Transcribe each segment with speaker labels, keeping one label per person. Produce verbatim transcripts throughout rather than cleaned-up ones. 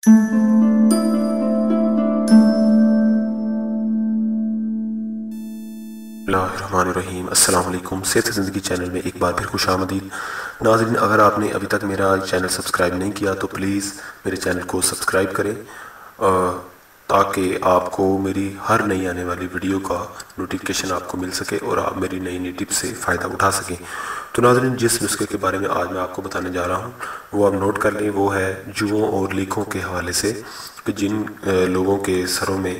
Speaker 1: रहीम अस्सलाम वालेकुम। सेहत ज़िंदगी चैनल में एक बार फिर खुश आमदीद। नाज़रीन, अगर आपने अभी तक मेरा चैनल सब्सक्राइब नहीं किया तो प्लीज़ मेरे चैनल को सब्सक्राइब करें ताकि आपको मेरी हर नई आने वाली वीडियो का नोटिफिकेशन आपको मिल सके और आप मेरी नई नई टिप्स से फ़ायदा उठा सकें। तो नाज़रीन, जिस नुस्खे के बारे में आज मैं आपको बताने जा रहा हूँ वो आप नोट कर लें। वो है जुओं और लीखों के हवाले से कि जिन लोगों के सरों में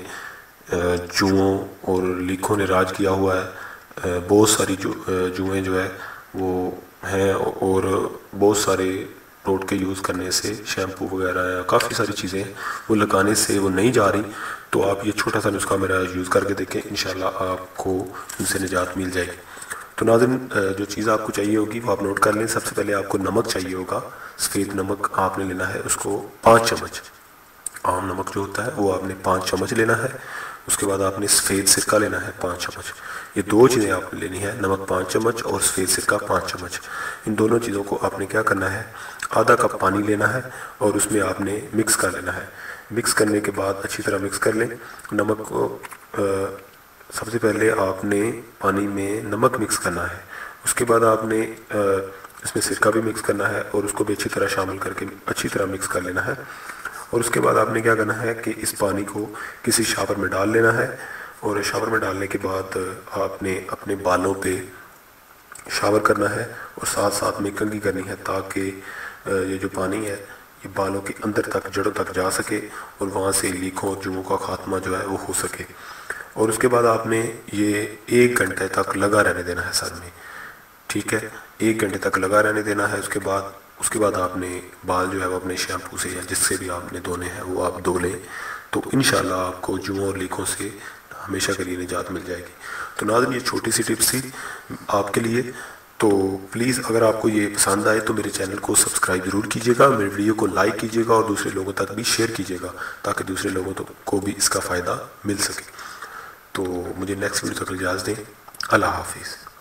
Speaker 1: जुओं और लीखों ने राज किया हुआ है, बहुत सारी जु जुएँ जो है वो हैं और बहुत सारे प्रोडक्ट के यूज़ करने से, शैम्पू वगैरह या काफ़ी सारी चीज़ें वो लगाने से वो नहीं जा रही। तो आप ये छोटा सा नुस्खा मेरा यूज़ करके देखें, इंशाल्लाह आपको उनसे निजात मिल जाएगी। तो नाज़रीन, जो चीज़ आपको चाहिए होगी वो आप नोट कर लें। सबसे पहले आपको नमक चाहिए होगा। सफ़ेद नमक आपने लेना है, उसको पाँच चम्मच। आम नमक जो होता है वो आपने पाँच चम्मच लेना है। उसके बाद आपने सफ़ेद सिरका लेना है पाँच चम्मच। ये दो चीज़ें आपने लेनी है, नमक पाँच चम्मच और सफ़ेद सिरका पाँच चम्मच। इन दोनों चीज़ों को आपने क्या करना है, आधा कप पानी लेना है और उसमें आपने मिक्स कर लेना है। मिक्स करने के बाद अच्छी तरह मिक्स कर लें। नमक को आ, सबसे पहले आपने पानी में नमक मिक्स करना है, उसके बाद आपने आ, इसमें सिरका भी मिक्स करना है और उसको भी अच्छी तरह शामिल करके अच्छी तरह मिक्स कर लेना है। और उसके बाद आपने क्या करना है कि इस पानी को किसी शावर में डाल लेना है और शावर में डालने के बाद आपने अपने बालों पे शावर करना है और साथ साथ में कंघी करनी है ताकि ये जो पानी है ये बालों के अंदर तक, जड़ों तक जा सके और वहाँ से लीखों और जुओं का खात्मा जो है वो हो सके। और उसके बाद आपने ये एक घंटे तक लगा रहने देना है सर में, ठीक है, एक घंटे तक लगा रहने देना है। उसके बाद उसके बाद आपने बाल जो है वो अपने शैम्पू से या जिससे भी आपने धोने हैं वो आप धो लें। तो इंशाल्लाह आपको जुओं और लीखों से हमेशा के लिए निजात मिल जाएगी। तो नाज़रीन, ये छोटी सी टिप्स थी आपके लिए। तो प्लीज़ अगर आपको ये पसंद आए तो मेरे चैनल को सब्सक्राइब ज़रूर कीजिएगा, मेरे वीडियो को लाइक कीजिएगा और दूसरे लोगों तक भी शेयर कीजिएगा ताकि दूसरे लोगों को भी इसका फ़ायदा मिल सके। तो मुझे नेक्स्ट वीडियो तक इजाज़त दें। अल्लाह हाफिज़।